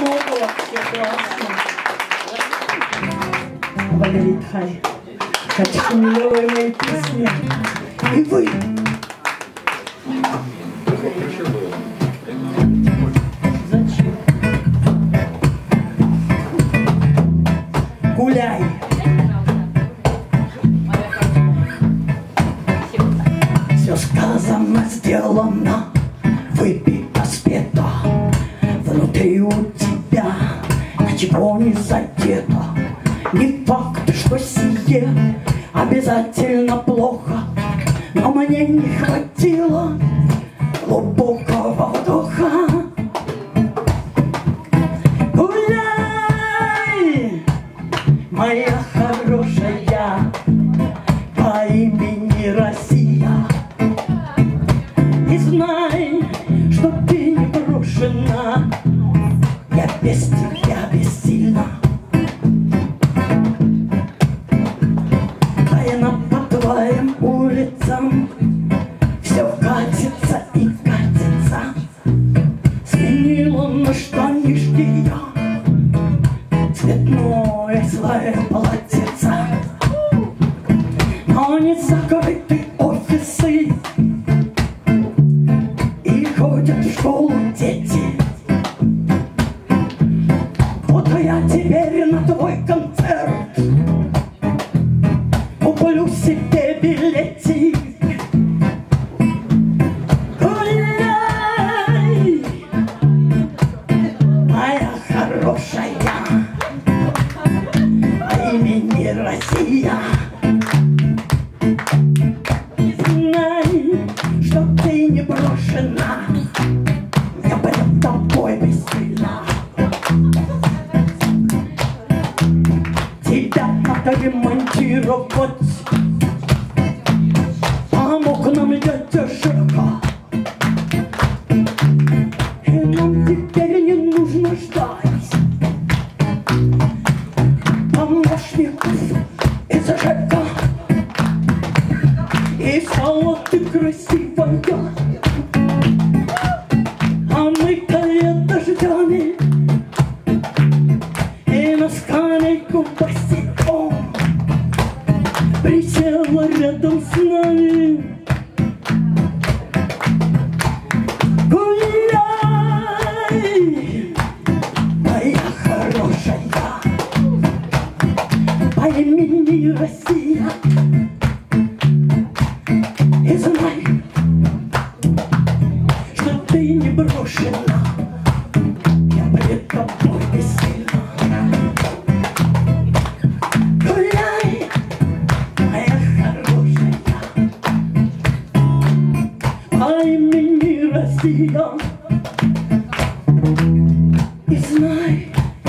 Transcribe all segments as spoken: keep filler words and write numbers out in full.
много вообще классно. Валерий Тхай. Качка миловая мои песни. И вы. Зачем? Гуляй. Все сказано, сделано, выпито, спето. Внутри у тебя ничего не задето. Не факт, что сие обязательно плохо, но мне не хватило глубокого вдоха. Гуляй, моя хорошая, по имени Россия, и знай, что ты не брошена, я без тебя бессильна. По твоим улицам все катится и катится. Сменила на штанишки я цветное свое полотенце. Но не закрыты офисы, и ходят в школу дети. Вот я теперь на твой концерт куплю себе билетик. Гуляй, моя хорошая, по имени Россия. Знай, что ты не брошена, я перед тобой бессильна. Тебя надо ремонтировать, помог нам дядя Жека. И нам теперь не нужно ждать помощников из ЖЭКа. И стала ты красивая, а мы-то дождями и на скамейку босиком присела рядом с нами. Гуляй, моя хорошая, по имени Россия, и знай, что ты не брошена, я перед тобой бессильна. Гуляй, моя хорошая, по имени Россия, и знай,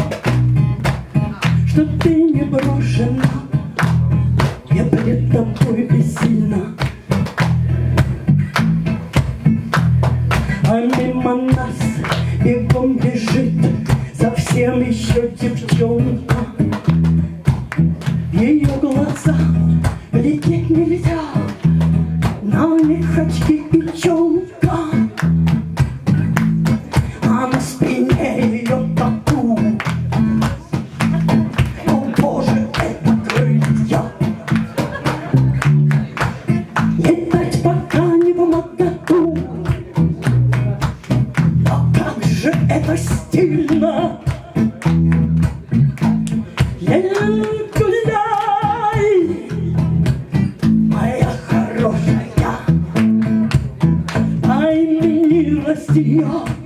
что ты не брошена, я перед тобой бессильна. А мимо нас бегом бежит совсем еще девчонка. В ее глаза глядеть нельзя, на них очки и челка, а на спине ее тату. О боже, это крылья, летать пока не в моготу. Но как же это стильно! Гуляй, моя хорошая, по имени Россия.